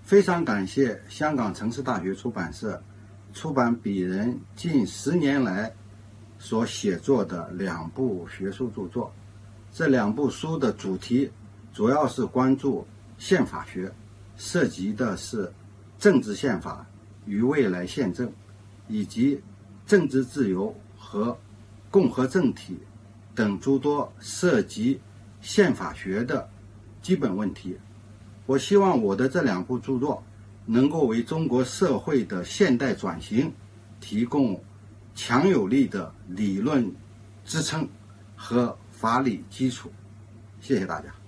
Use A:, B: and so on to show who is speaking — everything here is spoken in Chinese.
A: 非常感谢香港城市大学出版社出版鄙人近10年来所写作的2部学术著作。这2部书的主题主要是关注宪法学，涉及的是政治宪法与未来宪政，以及政治自由和共和政体等诸多涉及宪法学的基本问题。我希望我的这2部著作能够为中国社会的现代转型提供强有力的理论支撑和法理基础。谢谢大家。